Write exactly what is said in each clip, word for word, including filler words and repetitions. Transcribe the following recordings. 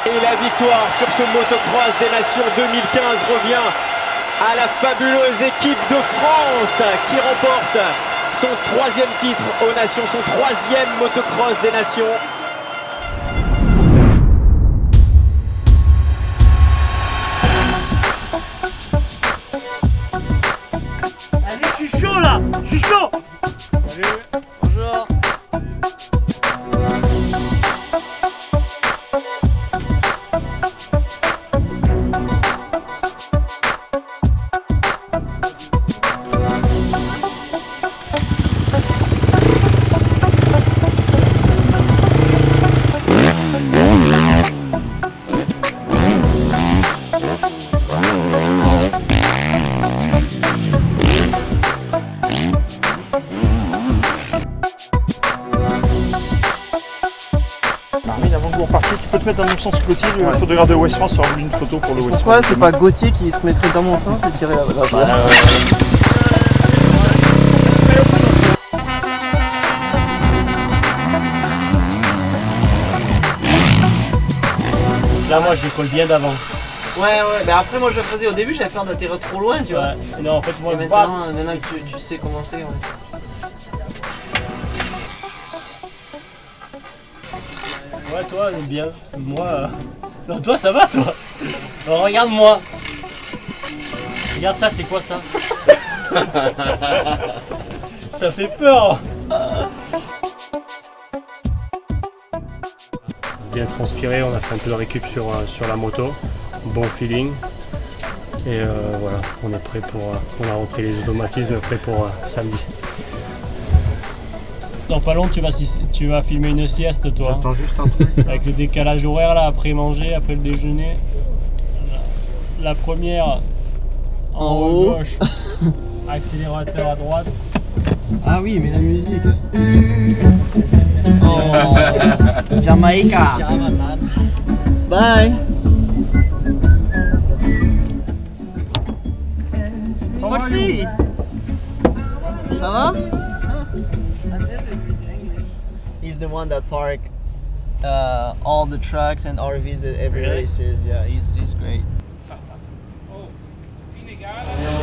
Et la victoire sur ce motocross des nations deux mille quinze revient à la fabuleuse équipe de France qui remporte son troisième titre aux nations, son troisième motocross des nations. Allez, je suis chaud là, je suis chaud. Salut, bonjour. Avant de vous repartir, tu peux te mettre dans mon sens, Gauthier, le ouais. photographe de West France, aura voulu une photo pour le West France. Pourquoi c'est pas Gauthier qui se mettrait dans mon sens et tirer là-bas là, bah, euh... Là, moi, je décolle bien d'avant. Ouais, ouais, mais après, moi, je le faisais au début, j'avais peur d'atterrir trop loin, tu vois. Ouais. Non, en fait, moi, et maintenant, pas... maintenant que tu, tu sais comment c'est, ouais. Ouais, toi, bien. Moi. Euh... Non, toi, ça va, toi. Alors, regarde-moi. Regarde ça, c'est quoi ça? Ça fait peur. Bien transpiré, on a fait un peu de récup sur, sur la moto. Bon feeling. Et euh, voilà, on est prêt pour. On a repris les automatismes, prêt pour euh, samedi. Dans pas long, tu vas, tu vas filmer une sieste, toi. J'attends juste un truc. Avec le décalage horaire, là, après manger, après le déjeuner. La première en, en haut à gauche. Accélérateur à droite. Ah oui, mais la musique. Oh, Jamaïca. Bye. Foxy. Ça va? He's the one that park uh, all the trucks and R Vs at every Really? races. Yeah, he's he's great. Oh, inégal.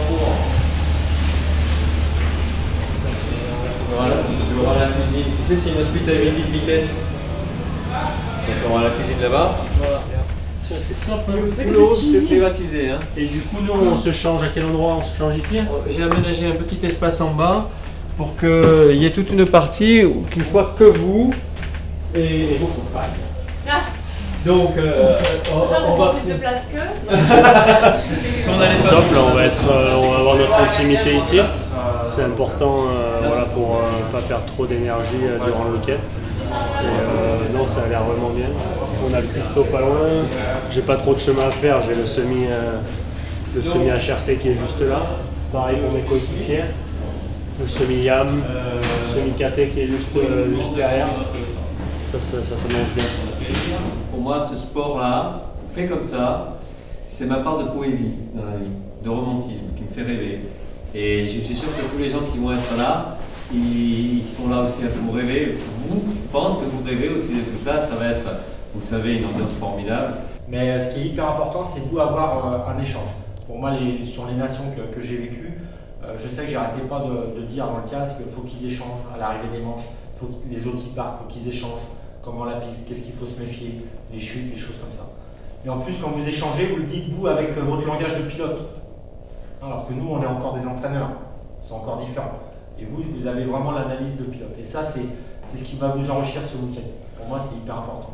Voilà, tu auras la cuisine. Tu sais, c'est une hospitalité de vitesse. Donc, on aura la cuisine là-bas. Voilà. C'est top, hein. Tout le haut, c'est privatisé. Hein. Et du coup, nous, on se change à quel endroit? On se change ici? J'ai aménagé un petit espace en bas pour qu'il y ait toute une partie qui ne soit que vous et vos compagnes. Ah. Donc, euh, on, on, on va plus de place que. C'est top, là, on va, être, euh, on va avoir notre intimité ici. C'est important euh, voilà, pour ne euh, pas perdre trop d'énergie euh, durant le week-end. Et euh, non, ça a l'air vraiment bien. On a le Christo pas loin. J'ai pas trop de chemin à faire. J'ai le semi, euh, le semi H R C qui est juste là. Pareil pour mes coéquipiers. Le semi Yam, le semi K T qui est juste, euh, juste derrière. Ça, ça, ça s'annonce bien. Pour moi, ce sport-là, fait comme ça, c'est ma part de poésie dans la vie, de romantisme qui me fait rêver. Et je suis sûr que tous les gens qui vont être là, ils sont là aussi pour rêver. Vous, je pense que vous rêvez aussi de tout ça. Ça va être, vous savez, une ambiance formidable. Mais ce qui est hyper important, c'est de avoir un échange. Pour moi, les, sur les nations que, que j'ai vécues, euh, je sais que j'arrêtais pas de, de dire dans le casque qu'il faut qu'ils échangent à l'arrivée des manches. Faut que les autres qui partent, il faut qu'ils échangent. Comment la piste, qu'est-ce qu'il faut se méfier, les chutes, les choses comme ça. Et en plus, quand vous échangez, vous le dites vous avec votre langage de pilote. Alors que nous, on est encore des entraîneurs. C'est encore différent. Et vous, vous avez vraiment l'analyse de pilote. Et ça, c'est ce qui va vous enrichir ce week-end. Pour moi, c'est hyper important.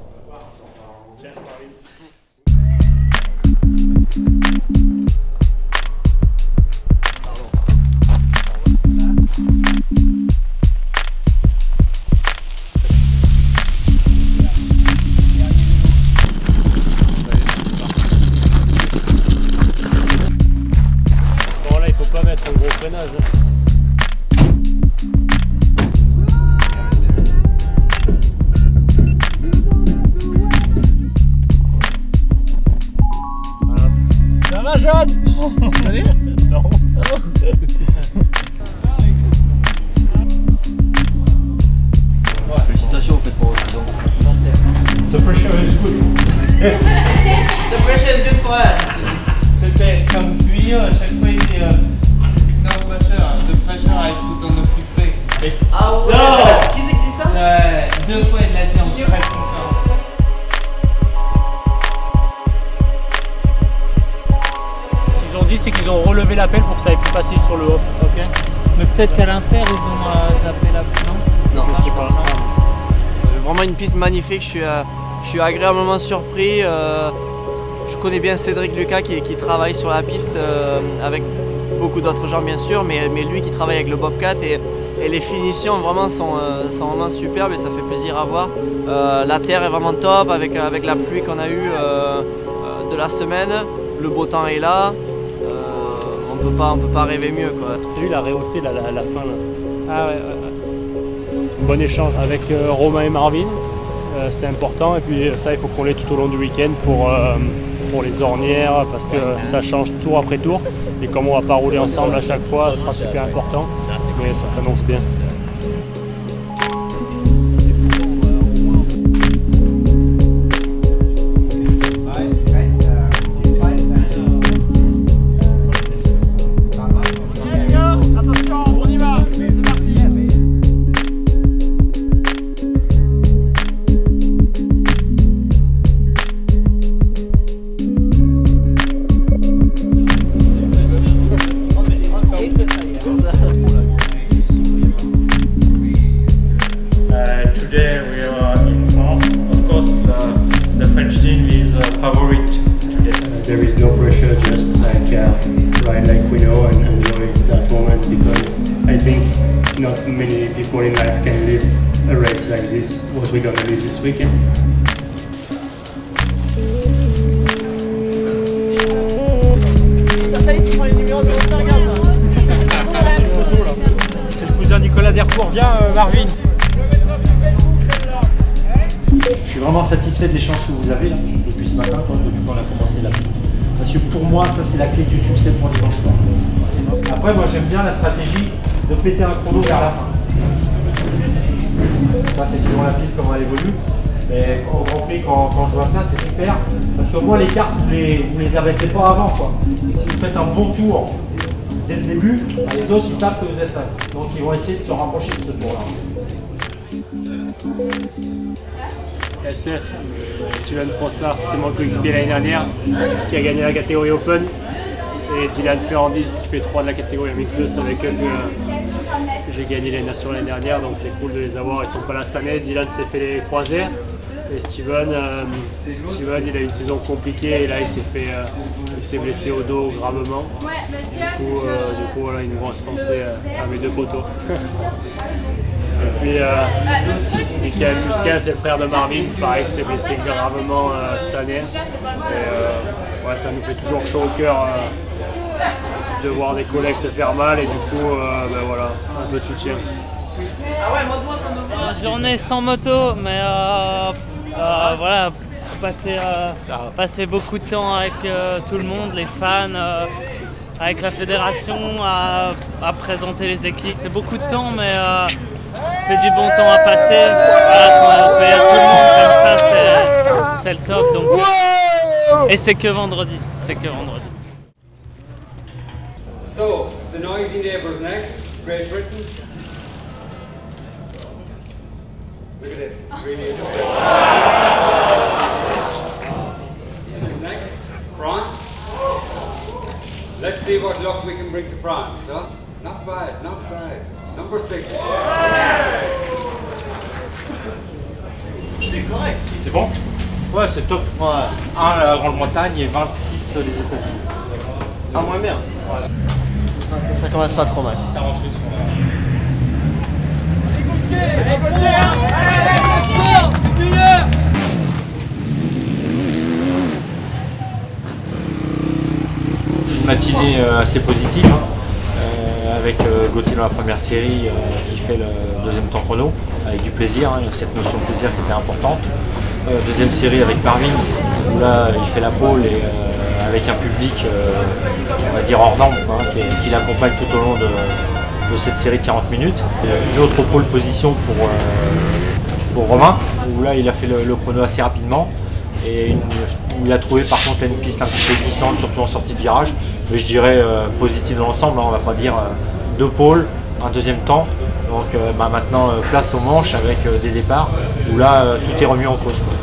Bon là, il faut pas mettre un gros freinage. Hein. Jeanne. Salut. Non. Félicitations en fait pour votre saison. The pressure is good. The pressure is good for us. C'était comme cuire, à chaque fois il dit euh, no pressure, the pressure I put on the foot brake. Ah ouais. Non. Qui c'est qui dit ça? Ouais, deux fois il l'a dit en presse conférence. Ce qu'ils ont dit, c'est qu'ils ont relevé l'appel pour que ça ait plus facile sur le off. Ok. Mais peut-être qu'à l'Inter ils ont euh, zappé la non? Non, Je sais pas. Vraiment une piste magnifique, je suis, euh, je suis agréablement surpris. Euh, je connais bien Cédric Lucas qui, qui travaille sur la piste euh, avec beaucoup d'autres gens bien sûr, mais, mais lui qui travaille avec le Bobcat et, et les finitions vraiment sont, euh, sont vraiment superbes et ça fait plaisir à voir. Euh, la terre est vraiment top avec, avec la pluie qu'on a eue euh, euh, de la semaine, le beau temps est là, euh, on peut pas, on peut pas rêver mieux quoi. Lui, il a rehaussé la, la, la fin là. Ah ouais, ouais, ouais. Bon échange avec euh, Romain et Marvin, euh, c'est important et puis ça il faut qu'on l'ait tout au long du week-end pour, euh, pour les ornières parce que ça change tour après tour et comme on va pas rouler ensemble à chaque fois, ce sera super important, mais ça s'annonce bien. Today we are in France. Of course, the, the French team is uh, favorite today. Uh, there is no pressure, just like uh, ride like we know and enjoy that moment because I think not many people in life can live a race like this, what we're gonna live this weekend. C'est le cousin Nicolas Dercourt. Viens euh, Marvin. Je suis vraiment satisfait de l'échange que vous avez là, depuis ce matin, quand, depuis qu'on a commencé la piste. Parce que pour moi, ça c'est la clé du succès pour dimanche soir. Après, moi j'aime bien la stratégie de péter un chrono vers la fin. Ça c'est selon la piste comment elle évolue. Mais au Grand Prix, quand, quand je vois ça, c'est super. Parce qu'au moins les cartes, vous les, vous les arrêtez pas avant quoi. Si vous faites un bon tour dès le début, les autres ils savent que vous êtes là. Donc ils vont essayer de se rapprocher de ce tour-là. S F, Steven Frossard, c'était mon coéquipier l'année dernière, qui a gagné la catégorie Open. Et Dylan Ferrandis qui fait trois de la catégorie M X deux, c'est avec eux que, que j'ai gagné les nations l'année dernière, donc c'est cool de les avoir, ils sont pas là cette année. Dylan s'est fait les croisés. Et Steven, euh, Steven, il a eu une saison compliquée et là il s'est fait, euh, il s'est blessé au dos gravement. Du coup, euh, du coup voilà, une grosse pensée à mes deux poteaux. Et puis euh, Michael Musquin, c'est le frère de Marvin, pareil, qui s'est blessé gravement euh, cette année. Et euh, ouais, ça nous fait toujours chaud au cœur euh, de voir des collègues se faire mal et du coup, euh, ben voilà, un peu de soutien. Ah ouais, montre-moi son nom. Une journée sans moto, mais euh, euh, voilà, passer, euh, passer beaucoup de temps avec euh, tout le monde, les fans, euh, avec la fédération, à, à présenter les équipes. C'est beaucoup de temps, mais euh, c'est du bon temps à passer. Voilà, quand on fait tout le monde comme ça, c'est le top. Donc, euh, et c'est que vendredi, c'est que vendredi. So, the noisy neighbours next, Great Britain. Look at this, really interesting. Next, France. Let's see what luck we can bring to France, huh? Not bad, not bad. Number six. C'est correct. C'est bon? Ouais, c'est top. Ouais. un la Grande-Bretagne et vingt-six les États-Unis. Ah, moins bien. Ouais. Ça commence pas trop mal. Ça rentre sur la... Une matinée euh, assez positive, hein, euh, avec euh, Gauthier dans la première série euh, qui fait le deuxième temps chrono, avec du plaisir, hein, cette notion de plaisir qui était importante. Euh, deuxième série avec Marvin, où là il fait la pole et euh, avec un public, euh, on va dire hors norme, hein, qui, qui l'accompagne tout au long de, de cette série de quarante minutes. Et une autre pole position pour, euh, pour Romain, où là il a fait le, le chrono assez rapidement. et une, où il a trouvé par contre une piste un petit peu glissante, surtout en sortie de virage. Mais je dirais euh, positive dans l'ensemble, hein, on va pas dire euh, deux pôles, un deuxième temps. Donc euh, bah, maintenant euh, place aux manches avec euh, des départs où là euh, tout est remis en cause, quoi.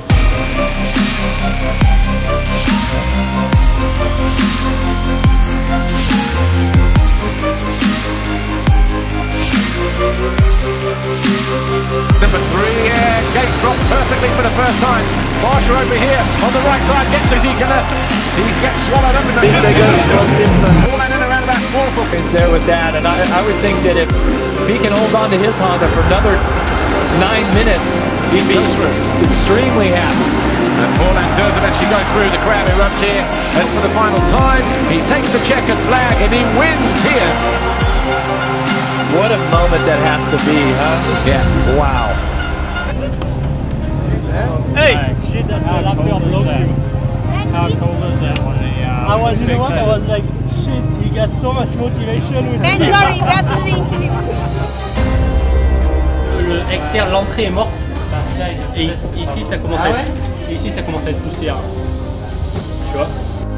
Number three, yeah, gate dropped perfectly for the first time. Marsha over here on the right side gets as he can. He gets swallowed up in the middle. All in and around about four foot. There with that, and I, I would think that if, if he can hold on to his Honda for another nine minutes, he'd be extremely happy. And Paulin does eventually go through the crowd erupt here, and for the final time, he takes the checkered flag and he wins here. What a moment that has to be, huh? Yeah. Wow. Hey! Shit, that How cold is that? How cold is that one? I was, you know what, I was like, shit, you got so much motivation with Ben, sorry, we have to do the interview. Le externe, l'entrée est morte. Et ici, ici, ça commence ah à ouais être, ici, ça commence à être poussière. Tu vois?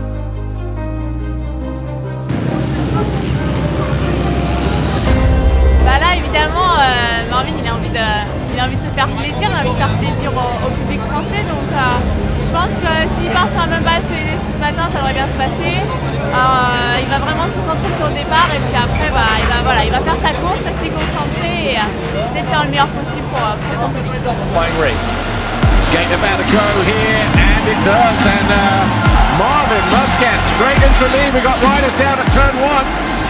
Bah là, évidemment, euh, Marvin, il a envie de, il a envie de se faire plaisir, il a envie de faire plaisir au, au public français. Donc, euh, je pense que s'il part sur la même base que les ce matin, ça devrait bien se passer. Euh, il va vraiment se concentrer sur le départ et puis après, bah, il va, voilà, il va faire sa course, rester concentré et euh, essayer de faire le meilleur possible pour, pour son public. Gate about to go here, and it does. And uh, Marvin Muscat straight into the lead. We got riders down at turn one.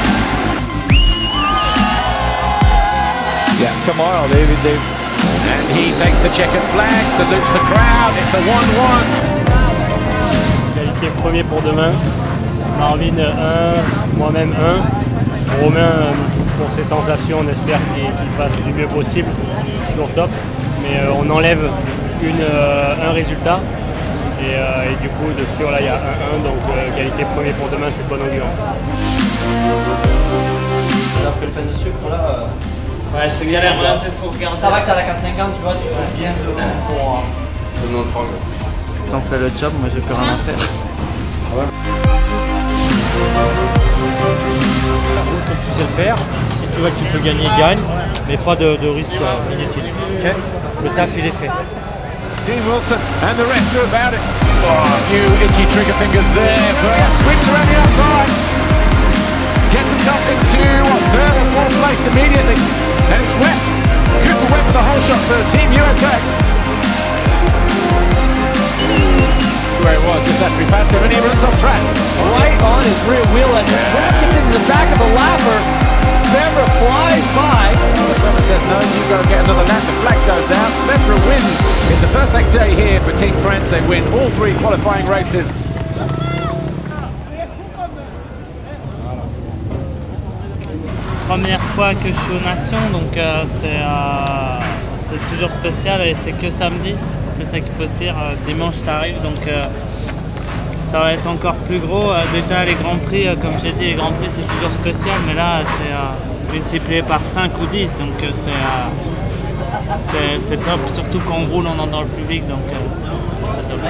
Yeah, tomorrow they, they and he takes the checkered flag, salutes the crowd. It's a one one. Qualifié premier pour demain. Marvin un, moi-même un. Romain, pour ses sensations, on espère qu'il qu'il fasse du mieux possible. Toujours top. Mais euh, on enlève une, euh, un résultat. Et, euh, et du coup, de sûr, là, il y a un un. Donc, euh, qualifié premier pour demain, c'est de bon augure. Après le pain de sucre, là. Euh... Ouais, c'est galère, ouais, c'est ce qu'on regarde. Ça va que t'as la quatre cinquante, tu vois, tu vas bien de pour. De notre angle. Si on fait le job, moi j'ai plus rien à faire. Ah ouais. La route, comme tu sais le faire, si tu vois que tu peux gagner, gagne, mais pas de, de risque inutile. Okay. Le taf il est fait. Dean Wilson and the rest know about it. Oh, a few itchy trigger fingers there, but sweeps around the outside. Gets himself into what, third or fourth place immediately. And it's wet. Cooper went for the whole shot for Team U S A. Where it was, just after he passed him, and he runs off track. Right on his rear wheel, and his foot gets into the back of the lapper. Febvre flies by. Febvre says, no, you've got to get another lap. The flag goes out. Febvre wins. It's a perfect day here for Team France. They win all three qualifying races. Première fois que je suis aux Nations, donc euh, c'est euh, toujours spécial et c'est que samedi, c'est ça qu'il faut se dire. Euh, dimanche ça arrive, donc euh, ça va être encore plus gros. Euh, déjà les Grands Prix, euh, comme j'ai dit, les Grands Prix c'est toujours spécial, mais là c'est euh, multiplié par cinq ou dix, donc euh, c'est euh, top, surtout quand on roule, on entend le public, donc euh, c'est top.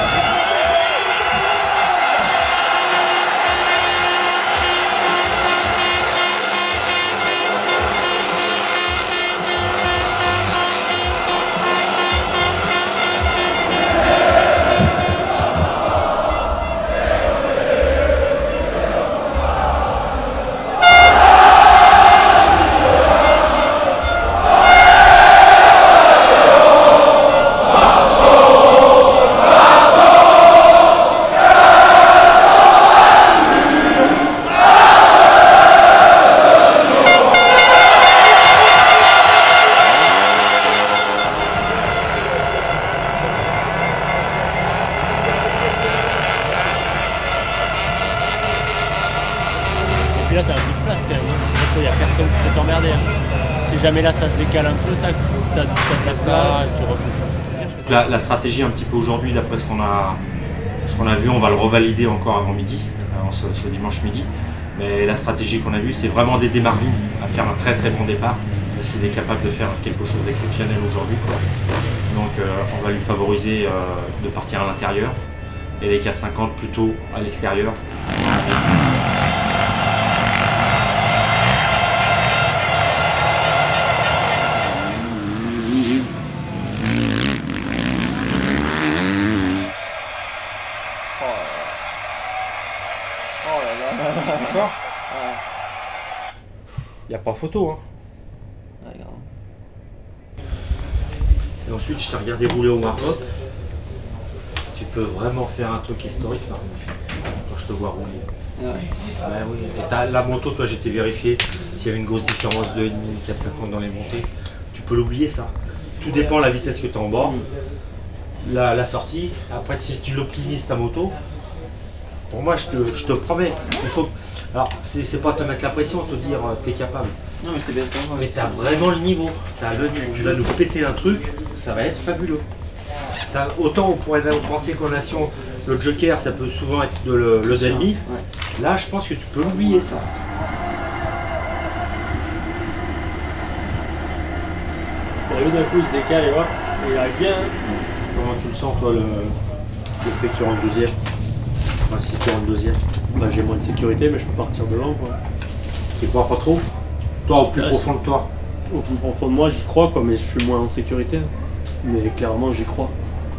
Là, tu as un peu de place quand même. Il n'y a personne qui peut t'emmerder. Si jamais là, ça se décale un peu, tu as de la place et tu refais ça. La, la stratégie un petit peu aujourd'hui, d'après ce qu'on a, ce qu'on a vu, on va le revalider encore avant midi, avant ce, ce dimanche midi. Mais la stratégie qu'on a vue, c'est vraiment d'aider Marvin à faire un très très bon départ, parce qu'il est capable de faire quelque chose d'exceptionnel aujourd'hui. Donc euh, on va lui favoriser euh, de partir à l'intérieur et les quatre cinquante plutôt à l'extérieur. Oh là là. D'accord. Il n'y a pas photo. Hein. Ouais, grave. Et ensuite, je t'ai regardé rouler au warm-up. Tu peux vraiment faire un truc historique par contre, quand je te vois rouler. Ouais. Ouais, oui. Et t'as la moto, toi, j'ai été vérifié. S'il y avait une grosse différence de deux virgule cinq, quatre cinquante dans les montées, tu peux l'oublier ça. Tout dépend de la vitesse que tu as en bord, la, la sortie. Après, si tu l'optimises ta moto, pour moi, je te, je te promets. Il faut... Alors, c'est pas te mettre la pression, te dire euh, t'es capable. Non, mais c'est bien ça. Mais t'as vraiment le niveau. As le, tu, tu vas nous péter un truc, ça va être fabuleux. Ça, autant on pourrait penser qu'en nation, le joker, ça peut souvent être de le, le demi. Ouais. Là, je pense que tu peux oublier ça. T'as vu d'un coup, il se décale et hop, et il arrive bien. Comment tu le sens, toi, le, le fait que tu rentres deuxième? Enfin, si tu rentres deuxième. Bah, j'ai moins de sécurité, mais je peux partir devant, quoi. Tu crois pas trop? Toi, au plus ouais, profond de toi? Au plus profond de moi, j'y crois, quoi, mais je suis moins en sécurité. Mais clairement, j'y crois.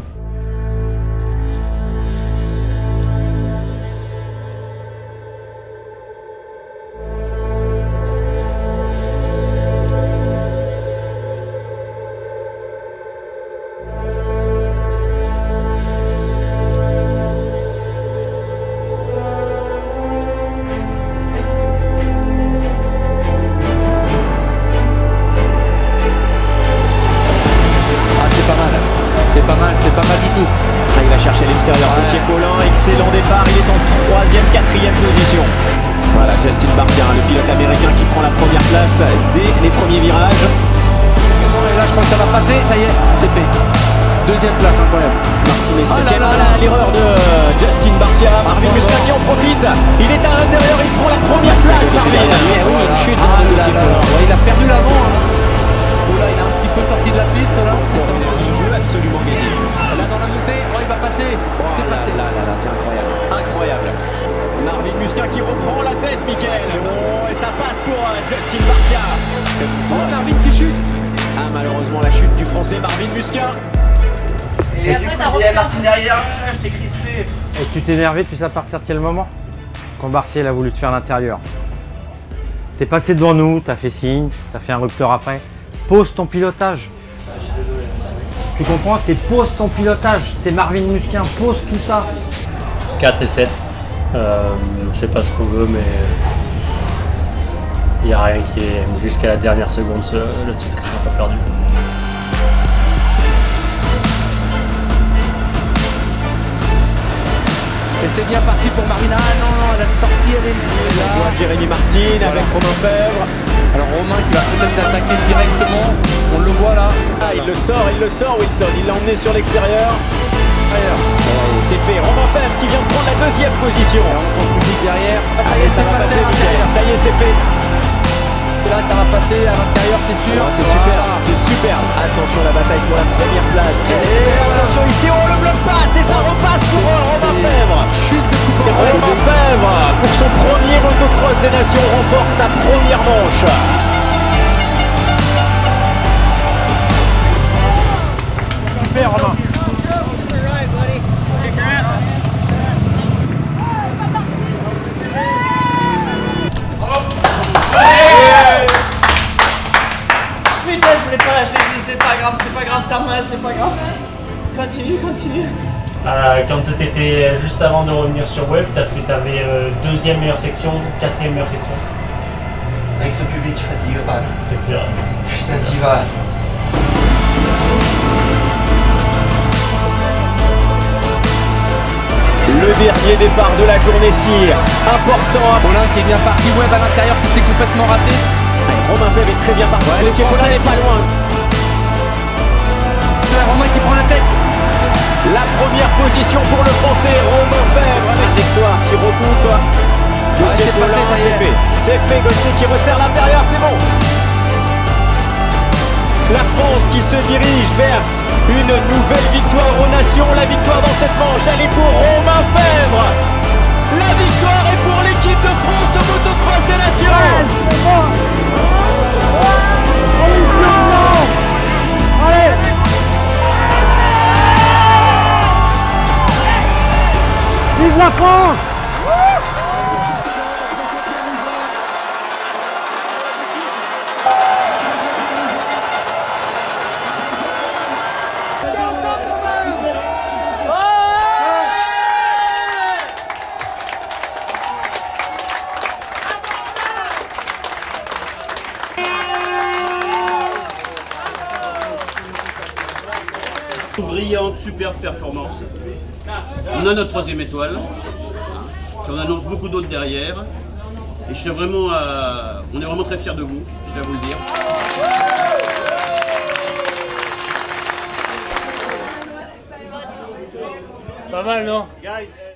Excellent départ, il est en troisième, quatrième position. Voilà, Justin Barcia, le pilote américain qui prend la première place dès les premiers virages. Et là, je crois que ça va passer, ça y est, c'est fait. Deuxième place, incroyable. Martinez, septième. Oh là, l'erreur de Justin Barcia. Marvin Musquin qui en profite. Il est à l'intérieur, il prend la première place, Marvin. Mais oui, une chute. Ah, là, là, là. Ouais, il a perdu l'avant. Hein. Oh là, il a un petit peu sorti de la piste là. Il veut absolument gagner. Là dans la montée, oh, il va passer. Oh, c'est là, passé. Là, là, là, c'est incroyable. Incroyable. Marvin Musquin qui reprend la tête, Mickaël. Oh, et ça passe pour uh, Justin Barcia. Oh, Marvin qui chute. Ah, malheureusement, la chute du français Marvin Musquin. Et, Et du coup, il y a Martin derrière. Je t'ai crispé. Et tu t'es énervé, tu sais à partir de quel moment? Quand Barcia a voulu te faire l'intérieur. T'es passé devant nous, t'as fait signe, t'as fait un rupteur après. Pose ton pilotage. Tu comprends? C'est pose ton pilotage. T'es Marvin Musquin, pose tout ça. quatre et sept. Euh, je sais pas ce qu'on veut, mais il n'y a rien qui est. Jusqu'à la dernière seconde, le titre ne sera pas perdu. Et c'est bien parti pour Marvin. Ah non, non, la sortie, elle est là. On voit Jérémy Martin voilà. Avec Romain Fèvre. Alors Romain qui va peut-être attaquer directement, on le voit là. Ah, il le sort, il le sort Wilson, il l'a emmené sur l'extérieur. C'est fait, Romain Fèvre qui vient de prendre la deuxième position. Et on compte public derrière. Ah, ça y est, ça va passer à l'intérieur. Ça y est, c'est fait. Et là, ça va passer à l'intérieur, c'est sûr. C'est voilà. super, c'est super. Attention, la bataille pour la première place. Et attention ici, on le bloque pas, et ça repasse pour Romain Fèvre. Chute de Et Romain Fèvre, pour son premier motocross des nations, remporte sa première manche. Super Romain. Putain, je voulais pas lâcher, c'est pas grave, c'est pas grave, t'as mal, c'est pas grave. Continue, continue. Euh, quand tu étais juste avant de revenir sur web, tu avais euh, deuxième meilleure section, quatrième meilleure section. Avec ce public, tu fatigues pas. C'est clair. Putain, t'y vas. Le dernier départ de la journée-ci, important. Romain qui est bien parti, Webb à l'intérieur qui s'est complètement raté. Ouais, Romain Fèvre est très bien parti, ouais, Gauthier Paulin n'est pas loin. Romain qui prend la tête. La première position pour le français, Romain Fèvre, avec victoire qui recoupe. Gauthier ouais, Paulin, c'est fait. C'est fait, Gauthier qui resserre l'intérieur, c'est bon. La France qui se dirige vers Une nouvelle victoire aux nations. La victoire dans cette manche, elle est pour Romain Febvre. La victoire est pour l'équipe de France au motocross des nations. Vive la France! Brillante, superbe performance. On a notre troisième étoile. J'en annonce beaucoup d'autres derrière. Et je suis vraiment, euh, on est vraiment très fiers de vous, je dois vous le dire. Pas mal, non?